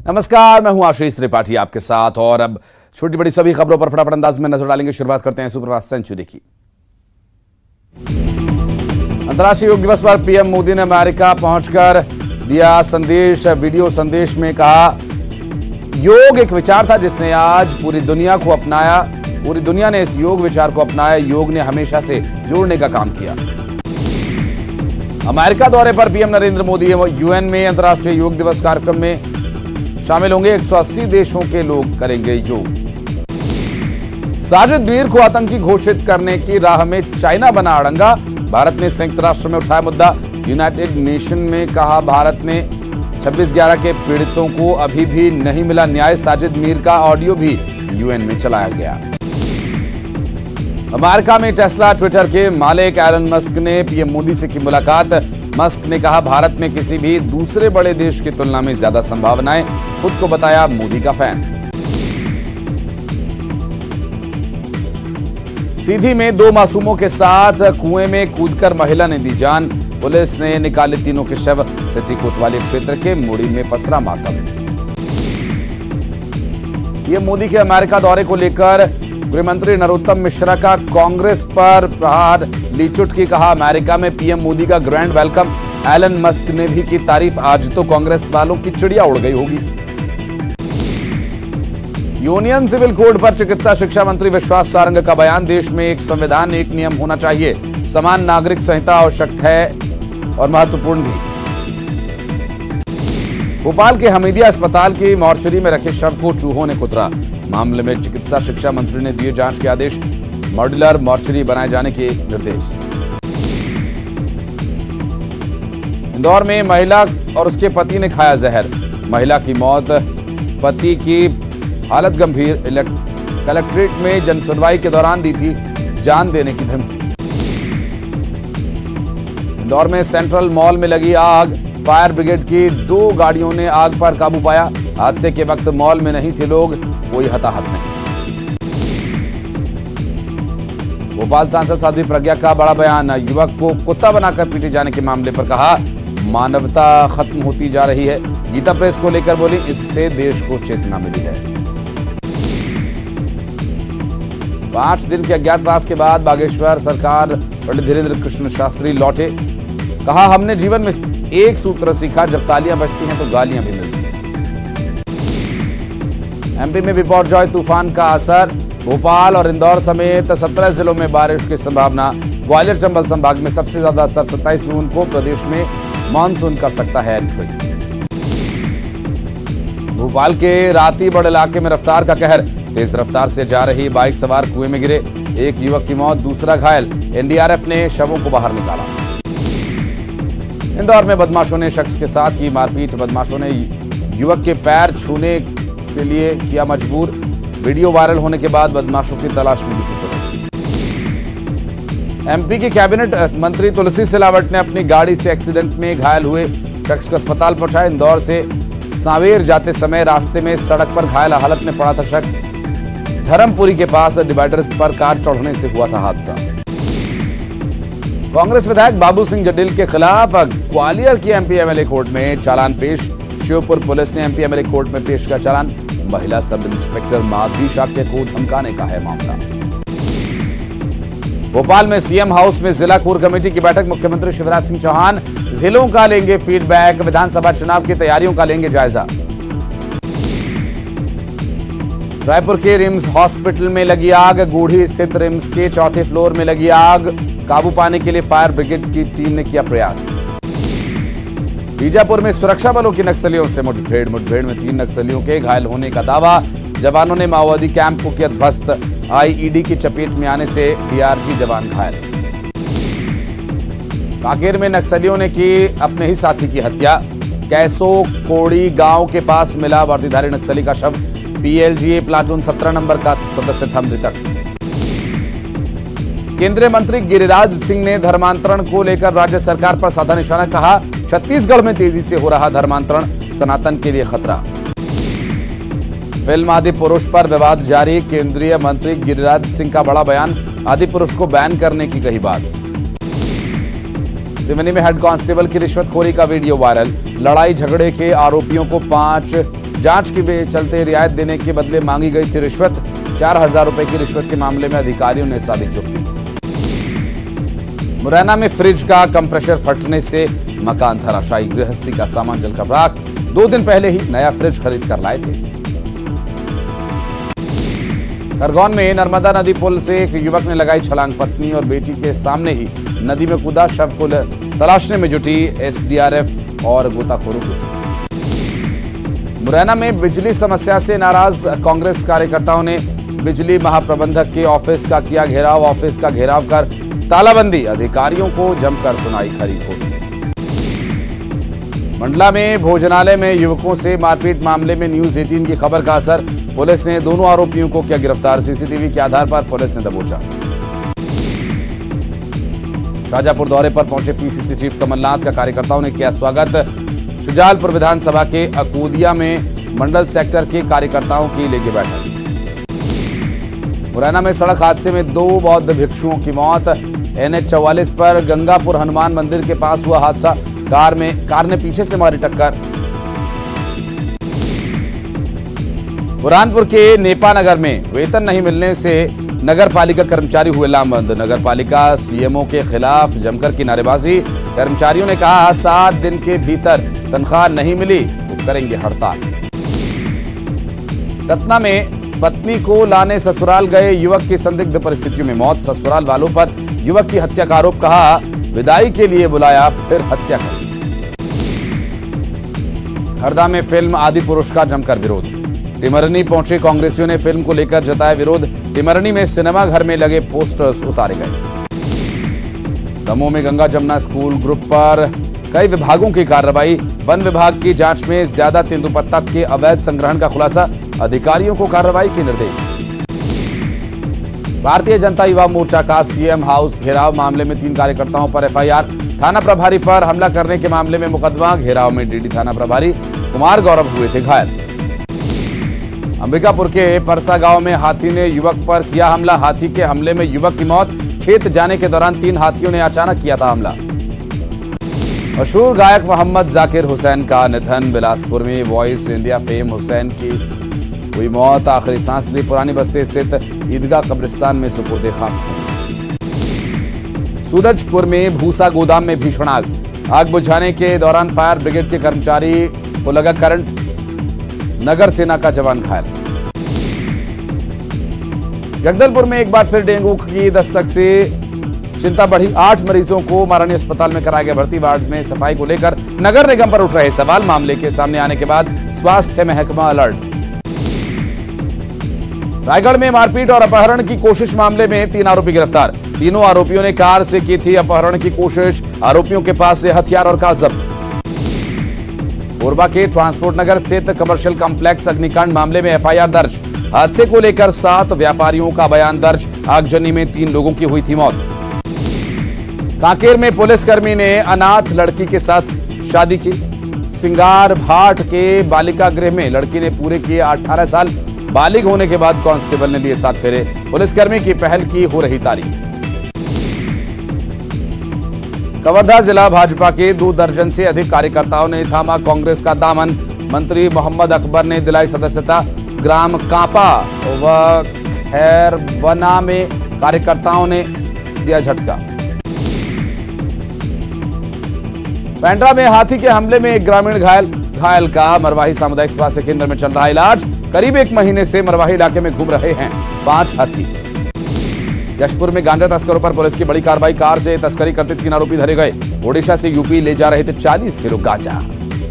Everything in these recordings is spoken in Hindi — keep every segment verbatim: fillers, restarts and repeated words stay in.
नमस्कार, मैं हूं आशीष त्रिपाठी आपके साथ और अब छोटी बड़ी सभी खबरों पर फटाफट अंदाज में नजर डालेंगे। शुरुआत करते हैं सुप्रभात सेंचुरी की। अंतर्राष्ट्रीय योग दिवस पर पीएम मोदी ने अमेरिका पहुंचकर दिया संदेश। वीडियो संदेश में कहा, योग एक विचार था जिसने आज पूरी दुनिया को अपनाया। पूरी दुनिया ने इस योग विचार को अपनाया। योग ने हमेशा से जोड़ने का काम किया। अमेरिका दौरे पर पीएम नरेंद्र मोदी यूएन में अंतर्राष्ट्रीय योग दिवस कार्यक्रम में शामिल होंगे। एक सौ अस्सी देशों के लोग करेंगे योग। साजिद मीर को आतंकी घोषित करने की राह में चाइना बना अड़ंगा। भारत ने संयुक्त राष्ट्र में उठाया मुद्दा। यूनाइटेड नेशन में कहा, भारत ने छब्बीस ग्यारह के पीड़ितों को अभी भी नहीं मिला न्याय। साजिद मीर का ऑडियो भी यूएन में चलाया गया। अमेरिका में टेस्ला ट्विटर के मालिक एलन मस्क ने पीएम मोदी से की मुलाकात। मस्क ने कहा, भारत में किसी भी दूसरे बड़े देश की तुलना में ज्यादा संभावनाएं। खुद को बताया मोदी का फैन। सीधी में दो मासूमों के साथ कुएं में कूदकर महिला ने दी जान। पुलिस ने निकाले तीनों के शव। सिटी कोतवाली क्षेत्र के मुड़ी में पसरा मातम। पीएम मोदी के अमेरिका दौरे को लेकर गृहमंत्री नरोत्तम मिश्रा का कांग्रेस पर प्रहार। ली चुटकी, कहा, अमेरिका में पीएम मोदी का ग्रैंड वेलकम। एलन मस्क ने भी की तारीफ। आज तो कांग्रेस वालों की चिड़िया उड़ गई होगी। यूनियन सिविल कोड पर चिकित्सा शिक्षा मंत्री विश्वास सारंग का बयान। देश में एक संविधान, एक नियम होना चाहिए। समान नागरिक संहिता आवश्यक है और महत्वपूर्ण भी। भोपाल के हमीदिया अस्पताल की मॉर्चरी में रखे शव को चूहों ने कुतरा। मामले में चिकित्सा शिक्षा मंत्री ने दिए जांच के आदेश। मॉड्यूलर मॉर्चरी बनाए जाने के निर्देश। इंदौर में महिला और उसके पति ने खाया जहर। महिला की मौत, पति की हालत गंभीर। कलेक्ट्रेट में जनसुनवाई के दौरान दी थी जान देने की धमकी। इंदौर में सेंट्रल मॉल में लगी आग। फायर ब्रिगेड की दो गाड़ियों ने आग पर काबू पाया। हादसे के वक्त मॉल में नहीं थे लोग, कोई हताहत नहीं। भोपाल सांसद साध्वी प्रज्ञा का बड़ा बयान। युवक को कुत्ता बनाकर पीटे जाने के मामले पर कहा, मानवता खत्म होती जा रही है। गीता प्रेस को लेकर बोली, इससे देश को चेतना मिली है। पांच दिन के अज्ञातवास के बाद बागेश्वर सरकार पंडित धीरेन्द्र कृष्ण शास्त्री लौटे। कहा, हमने जीवन में एक सूत्र सीखा, जब तालियां बजती हैं तो गालियां भी मिलती हैं। एमपी में बिपरजॉय तूफान का असर। भोपाल और इंदौर समेत सत्रह जिलों में बारिश की संभावना। ग्वालियर चंबल संभाग में सबसे ज्यादा असर। सत्ताईस जून को प्रदेश में मानसून कर सकता है एंट्री। भोपाल के रातीबड़ इलाके में रफ्तार का कहर। तेज रफ्तार से जा रही बाइक सवार कुएं में गिरे। एक युवक की मौत, दूसरा घायल। एनडीआरएफ ने शवों को बाहर निकाला। इंदौर में बदमाशों ने शख्स के साथ की मारपीट। बदमाशों ने युवक के पैर छूने के लिए किया मजबूर। वीडियो वायरल होने के बाद बदमाशों की तलाश में जुटी पुलिस। एमपी के कैबिनेट मंत्री तुलसी सिलावट ने अपनी गाड़ी से एक्सीडेंट में घायल हुए शख्स को अस्पताल पहुंचाया। इंदौर से सांवेर जाते समय रास्ते में सड़क पर घायल हालत में पड़ा था शख्स। धर्मपुरी के पास डिवाइडर पर कार चढ़ने से हुआ था हादसा। कांग्रेस विधायक बाबू सिंह जडिल के खिलाफ ग्वालियर की एमपी एमएलए कोर्ट में चालान पेश। श्योपुर पुलिस ने एमपी एमएलए कोर्ट में पेश किया चालान। महिला सब इंस्पेक्टर माधवी शाक्य को धमकाने का है मामला। भोपाल में सीएम हाउस में जिला कोर कमेटी की बैठक। मुख्यमंत्री शिवराज सिंह चौहान जिलों का लेंगे फीडबैक। विधानसभा चुनाव की तैयारियों का लेंगे जायजा। रायपुर के रिम्स हॉस्पिटल में लगी आग। गूढ़ी स्थित रिम्स के चौथे फ्लोर में लगी आग। काबू पाने के लिए फायर ब्रिगेड की टीम ने किया प्रयास। बीजापुर में सुरक्षा बलों की नक्सलियों से मुठभेड़। मुठभेड़ में तीन नक्सलियों के घायल होने का दावा। जवानों ने माओवादी कैंप को किया ध्वस्त। आईईडी की चपेट में आने से डीआरजी जवान घायल। कांकेर में नक्सलियों ने की अपने ही साथी की हत्या। कैसो कोड़ी गांव के पास मिला वर्दीधारी नक्सली का शव। पीएलजीए प्लाटून सत्रह नंबर का सदस्य था मृतक। केंद्रीय मंत्री गिरिराज सिंह ने धर्मांतरण को लेकर राज्य सरकार पर साधा निशाना। कहा, छत्तीसगढ़ में तेजी से हो रहा धर्मांतरण सनातन के लिए खतरा। फिल्म आदि पुरुष पर विवाद जारी। केंद्रीय मंत्री गिरिराज सिंह का बड़ा बयान। आदि पुरुष को बैन करने की कही बात। सिवनी में हेड कांस्टेबल की रिश्वतखोरी का वीडियो वायरल। लड़ाई झगड़े के आरोपियों को पांच जांच के चलते रियायत देने के बदले मांगी गई थी रिश्वत। चार हजार रुपए की रिश्वत के मामले में अधिकारियों ने साधी चुप्पी। मुरैना में फ्रिज का कंप्रेसर फटने से मकान धराशायी, गृहस्थी का सामान जलकर राख। दो दिन पहले ही नया फ्रिज खरीद कर लाए थे। खरगोन में नर्मदा नदी पुल से एक युवक ने लगाई छलांग, पत्नी और बेटी के सामने ही नदी में कूदा। शव को तलाशने में जुटी एसडीआरएफ और गोताखोरों की टीम। मुरैना में बिजली समस्या से नाराज कांग्रेस कार्यकर्ताओं ने बिजली महाप्रबंधक के ऑफिस का किया घेराव। ऑफिस का घेराव कर तालाबंदी, अधिकारियों को जमकर सुनाई खरी खोटी। मंडला में भोजनालय में युवकों से मारपीट मामले में न्यूज अठारह की खबर का असर, पुलिस ने दोनों आरोपियों को किया गिरफ्तार। सीसीटीवी के आधार पर पुलिस ने दबोचा। शाहजहांपुर दौरे पर पहुंचे पीसीसी चीफ कमलनाथ का कार्यकर्ताओं ने किया स्वागत। शुजालपुर विधानसभा के अकोदिया में मंडल सेक्टर के कार्यकर्ताओं की लेगी बैठक। मुरैना में सड़क हादसे में दो बौद्ध भिक्षुओं की मौत। एनएच चौवालीस पर गंगापुर हनुमान मंदिर के पास हुआ हादसा, कार में कार ने पीछे से मारी टक्कर। बुरहानपुर के नेपा नगर में वेतन नहीं मिलने से नगर पालिका कर्मचारी हुए लामबंद। नगर पालिका सीएमओ के खिलाफ जमकर की नारेबाजी। कर्मचारियों ने कहा सात दिन के भीतर तनख्वाह नहीं मिली तो करेंगे हड़ताल। सतना में पत्नी को लाने ससुराल गए युवक की संदिग्ध परिस्थितियों में मौत। ससुराल वालों पर युवक की हत्या का आरोप, कहा विदाई के लिए बुलाया फिर हत्या कर। हरदा में फिल्म आदि पुरुष का जमकर विरोध। टिमरनी पहुंचे कांग्रेसियों ने फिल्म को लेकर जताया विरोध। टिमरनी में सिनेमा घर में लगे पोस्टर्स उतारे गए। दमोह में गंगा जमुना स्कूल ग्रुप पर कई विभागों की कार्रवाई। वन विभाग की जांच में ज्यादा तेंदुपत्ता के अवैध संग्रहण का खुलासा, अधिकारियों को कार्रवाई के निर्देश। भारतीय जनता युवा मोर्चा का सीएम हाउस घेराव मामले में तीन कार्यकर्ताओं पर एफआईआर। थाना प्रभारी पर हमला करने के मामले में मुकदमा। घेराव में डीडी थाना प्रभारी कुमार गौरव हुए थे घायल। अंबिकापुर के परसा गांव में हाथी ने युवक पर किया हमला। हाथी के हमले में युवक की मौत। खेत जाने के दौरान तीन हाथियों ने अचानक किया था हमला। मशहूर गायक मोहम्मद जाकिर हुसैन का निधन। बिलासपुर में वॉइस इंडिया फेम हुसैन की हुई मौत। आखिरी सांस ली। पुरानी बस्ती स्थित ईदगाह कब्रिस्तान में सुपुर्दे खाक। सूरजपुर में भूसा गोदाम में भीषण आग। आग बुझाने के दौरान फायर ब्रिगेड के कर्मचारी को लगा करंट। नगर सेना का जवान घायल। जगदलपुर में एक बार फिर डेंगू की दस्तक से चिंता बढ़ी। आठ मरीजों को महारानी अस्पताल में कराया गया भर्ती। वार्ड में सफाई को लेकर नगर निगम पर उठ रहे सवाल। मामले के सामने आने के बाद स्वास्थ्य महकमा अलर्ट। रायगढ़ में मारपीट और अपहरण की कोशिश मामले में तीन आरोपी गिरफ्तार। तीनों आरोपियों ने कार से की थी अपहरण की कोशिश। आरोपियों के पास से हथियार और कार जब्त। कोरबा के ट्रांसपोर्ट नगर स्थित कमर्शियल कॉम्प्लेक्स अग्निकांड मामले में एफआईआर दर्ज। हादसे को लेकर सात व्यापारियों का बयान दर्ज। आगजनी में तीन लोगों की हुई थी मौत। कांकेर में पुलिसकर्मी ने अनाथ लड़की के साथ शादी की। सिंगार भाट के बालिका गृह में लड़की ने पूरे किए अठारह साल। बालिग होने के बाद कांस्टेबल ने लिए सात फेरे। पुलिसकर्मी की पहल की हो रही तारीफ। कवर्धा जिला भाजपा के दो दर्जन से अधिक कार्यकर्ताओं ने थामा कांग्रेस का दामन। मंत्री मोहम्मद अकबर ने दिलाई सदस्यता। ग्राम कांपा व खैरबना में कार्यकर्ताओं ने दिया झटका। पेंड्रा में हाथी के हमले में एक ग्रामीण घायल। घायल का मरवाही सामुदायिक स्वास्थ्य केंद्र में चल रहा इलाज। करीब एक महीने से मरवाही इलाके में घूम रहे हैं पांच हाथी। जशपुर में गांजा तस्करों पर पुलिस की बड़ी कार्रवाई। कार से तस्करी करते तीन आरोपी धरे गए। ओडिशा से यूपी ले जा रहे थे चालीस किलो गांजा।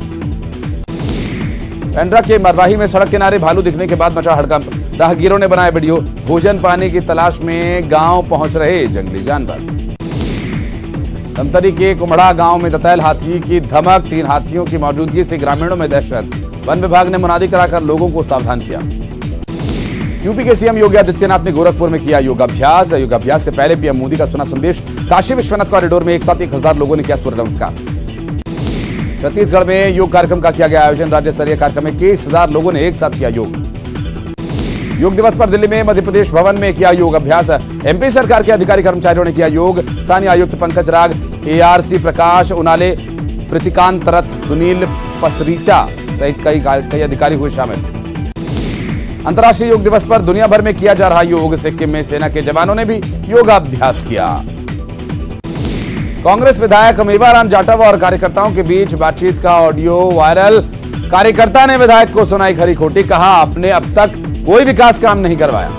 पेंड्रा के मरवाही में सड़क किनारे भालू दिखने के बाद मचा हड़कंप। राहगीरों ने बनाया वीडियो। भोजन पाने की तलाश में गांव पहुंच रहे जंगली जानवर। धमतरी के कुमड़ा गांव में दतैल हाथी की धमक। तीन हाथियों की मौजूदगी से ग्रामीणों में दहशत। वन विभाग ने मुनादी कराकर लोगों को सावधान किया। यूपी के सीएम योगी आदित्यनाथ ने गोरखपुर में किया योगाभ्यास। योगाभ्यास से पहले पीएम मोदी का सुना संदेश। काशी विश्वनाथ कॉरिडोर में एक साथ एक हजार लोगों ने किया सूर्य नमस्कार। छत्तीसगढ़ में योग कार्यक्रम का किया गया आयोजन। राज्य स्तरीय कार्यक्रम में इक्कीस हजार लोगों ने एक साथ किया योग। योग दिवस पर दिल्ली में मध्य प्रदेश भवन में किया योग अभ्यास। एमपी सरकार के अधिकारी कर्मचारियों ने किया योग। स्थानीय आयुक्त पंकज राग, एआरसी प्रकाश उनाले, प्रतिकांत रथ, सुनील पसरीचा सहित कई कई अधिकारी हुए शामिल। अंतर्राष्ट्रीय योग दिवस पर दुनिया भर में किया जा रहा योग। सिक्किम में सेना के जवानों ने भी योगाभ्यास किया। कांग्रेस विधायक मेवाराम जाटव और कार्यकर्ताओं के बीच बातचीत का ऑडियो वायरल। कार्यकर्ता ने विधायक को सुनाई खरी खोटी, कहा आपने अब तक कोई विकास काम नहीं करवाया।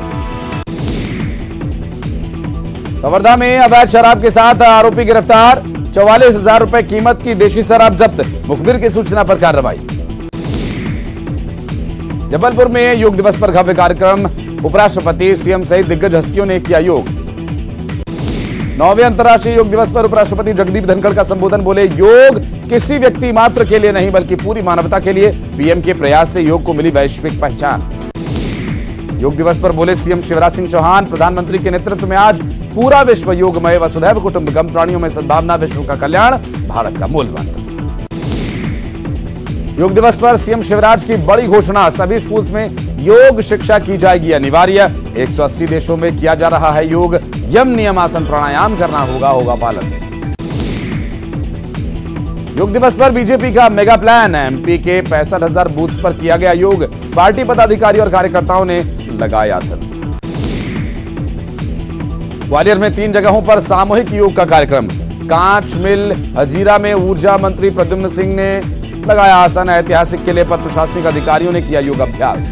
कवर्धा में अवैध शराब के साथ आरोपी गिरफ्तार। चौवालीस हजार रुपए कीमत की देशी शराब जब्त। मुखबिर की सूचना पर कार्रवाई। जबलपुर में योग दिवस पर भव्य कार्यक्रम। उपराष्ट्रपति, सीएम सहित दिग्गज हस्तियों ने किया योग। नौवें अंतर्राष्ट्रीय योग दिवस पर उपराष्ट्रपति जगदीप धनखड़ का संबोधन। बोले, योग किसी व्यक्ति मात्र के लिए नहीं बल्कि पूरी मानवता के लिए। पीएम के प्रयास से योग को मिली वैश्विक पहचान। योग दिवस पर बोले सीएम शिवराज सिंह चौहान, प्रधानमंत्री के नेतृत्व में आज पूरा विश्व योगमय। वसुधैव कुटुंबकम, प्राणियों में सद्भावना, विश्व का कल्याण भारत का मूल मंत्र। योग दिवस पर सीएम शिवराज की बड़ी घोषणा। सभी स्कूल्स में योग शिक्षा की जाएगी अनिवार्य। एक सौ अस्सी देशों में किया जा रहा है योग। यम, नियम, आसन, प्राणायाम करना होगा होगा पालन। योग दिवस पर बीजेपी का मेगा प्लान। एमपी के पैंसठ हजार बूथ पर किया गया योग। पार्टी पदाधिकारी और कार्यकर्ताओं ने लगाए आसन। ग्वालियर में तीन जगहों पर सामूहिक योग का कार्यक्रम। कांच मिल हजीरा में ऊर्जा मंत्री प्रद्युम्न सिंह ने लगाया आसन। ऐतिहासिक किले पर प्रशासनिक अधिकारियों ने किया योगाभ्यास।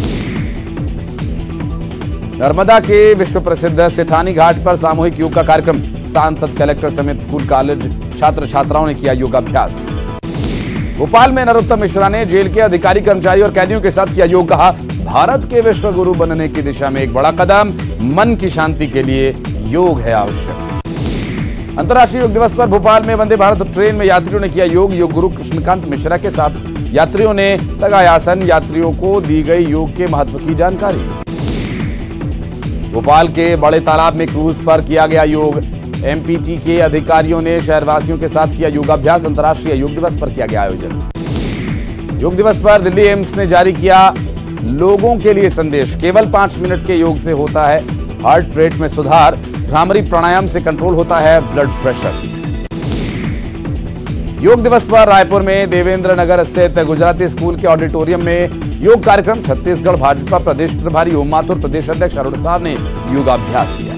नर्मदा के विश्व प्रसिद्ध सेठानी घाट पर सामूहिक योग का कार्यक्रम। सांसद, कलेक्टर समेत स्कूल कॉलेज छात्र छात्राओं ने किया योगाभ्यास। भोपाल में नरोत्तम मिश्रा ने जेल के अधिकारी, कर्मचारी और कैदियों के साथ किया योग। कहा, भारत के विश्व गुरु बनने की दिशा में एक बड़ा कदम। मन की शांति के लिए योग है आवश्यक। अंतर्राष्ट्रीय योग दिवस पर भोपाल में वंदे भारत ट्रेन में यात्रियों ने किया योग। योग गुरु कृष्णकांत मिश्रा के साथ यात्रियों ने लगाया आसन। यात्रियों को दी गई योग के महत्व की जानकारी। भोपाल के बड़े तालाब में क्रूज पर किया गया योग। एमपीटी के अधिकारियों ने शहरवासियों के साथ किया योगाभ्यास। अंतर्राष्ट्रीय योग दिवस पर किया गया आयोजन। योग दिवस पर दिल्ली एम्स ने जारी किया लोगों के लिए संदेश। केवल पांच मिनट के योग से होता है हार्ट रेट में सुधार। भ्रामरी प्राणायाम से कंट्रोल होता है ब्लड प्रेशर। योग दिवस पर रायपुर में देवेंद्र नगर स्थित गुजराती स्कूल के ऑडिटोरियम में योग कार्यक्रम। छत्तीसगढ़ भाजपा प्रदेश प्रभारी ओम माथुर, प्रदेश अध्यक्ष अरुण साह ने योगाभ्यास किया।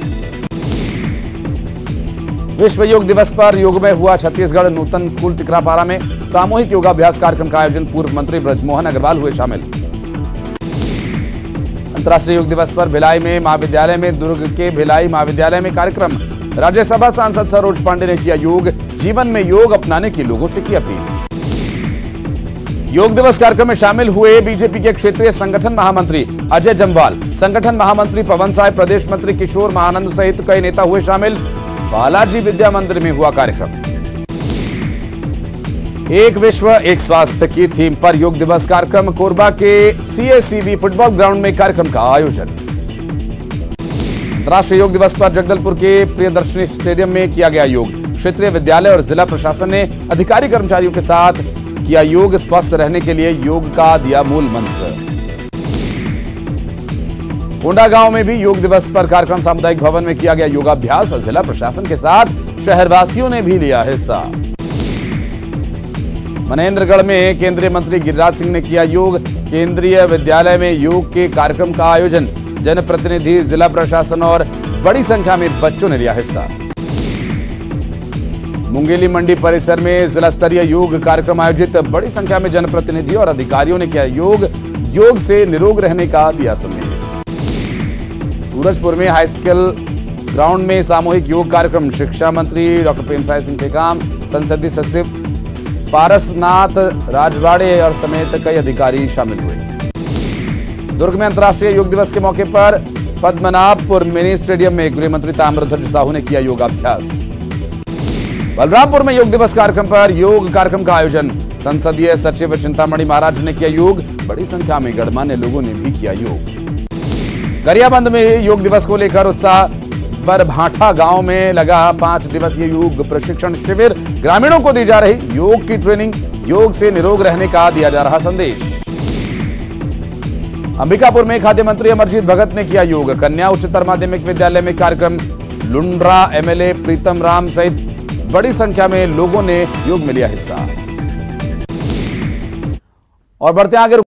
विश्व योग दिवस पर योग में हुआ छत्तीसगढ़ नूतन स्कूल टिकरापारा में सामूहिक योगाभ्यास कार्यक्रम का आयोजन। पूर्व मंत्री ब्रजमोहन अग्रवाल हुए शामिल। अंतर्राष्ट्रीय योग दिवस पर भिलाई में महाविद्यालय में दुर्ग के भिलाई महाविद्यालय में कार्यक्रम। राज्यसभा सांसद सरोज पांडे ने किया योग। जीवन में योग अपनाने की लोगों से की अपील। योग दिवस कार्यक्रम में शामिल हुए बीजेपी के क्षेत्रीय संगठन महामंत्री अजय जम्वाल, संगठन महामंत्री पवन साय, प्रदेश मंत्री किशोर महानंद सहित कई नेता हुए शामिल। बालाजी विद्या मंदिर में हुआ कार्यक्रम। एक विश्व एक स्वास्थ्य की थीम पर योग दिवस कार्यक्रम। कोरबा के सीएसीबी फुटबॉल ग्राउंड में कार्यक्रम का आयोजन। अंतर्राष्ट्रीय योग दिवस पर जगदलपुर के प्रियदर्शनी स्टेडियम में किया गया योग। क्षेत्रीय विद्यालय और जिला प्रशासन ने अधिकारी कर्मचारियों के साथ किया योग। स्वस्थ रहने के लिए योग का दिया मूल मंत्र। कोंडा गांव में भी योग दिवस पर कार्यक्रम। सामुदायिक भवन में किया गया योगाभ्यास। जिला प्रशासन के साथ शहरवासियों ने भी लिया हिस्सा। मनेन्द्रगढ़ में केंद्रीय मंत्री गिरिराज सिंह ने किया योग। केंद्रीय विद्यालय में योग के कार्यक्रम का आयोजन। जनप्रतिनिधि, जिला प्रशासन और बड़ी संख्या में बच्चों ने लिया हिस्सा। मुंगेली मंडी परिसर में जिला स्तरीय योग कार्यक्रम आयोजित। बड़ी संख्या में जनप्रतिनिधि और अधिकारियों ने किया योग। योग से निरोग रहने का दिया संदेश। सूरजपुर में हाई स्कूल ग्राउंड में सामूहिक योग कार्यक्रम। शिक्षा मंत्री डॉक्टर प्रेमसाय सिंह टेकाम, संसदीय सचिव पारसनाथ राजवाड़े और समेत कई अधिकारी शामिल हुए। दुर्ग में अंतर्राष्ट्रीय योग दिवस के मौके पर पद्मनाभपुर मिनी स्टेडियम में गृह मंत्री ताम्रध्वज साहू ने किया योगाभ्यास। बलरामपुर में योग दिवस कार्यक्रम पर योग कार्यक्रम का आयोजन। संसदीय सचिव चिंतामणि महाराज ने किया योग। बड़ी संख्या में गणमान्य लोगों ने भी किया योग। गरियाबंद में योग दिवस को लेकर उत्साह। बरभाठा गांव में लगा पांच दिवसीय योग प्रशिक्षण शिविर। ग्रामीणों को दी जा रही योग की ट्रेनिंग। योग से निरोग रहने का दिया जा रहा संदेश। अंबिकापुर में खाद्य मंत्री अमरजीत भगत ने किया योग। कन्या उच्चतर माध्यमिक विद्यालय में कार्यक्रम। लुंड्रा एमएलए प्रीतम राम सहित बड़ी संख्या में लोगों ने योग में लिया हिस्सा। और बढ़ते हैं आगे।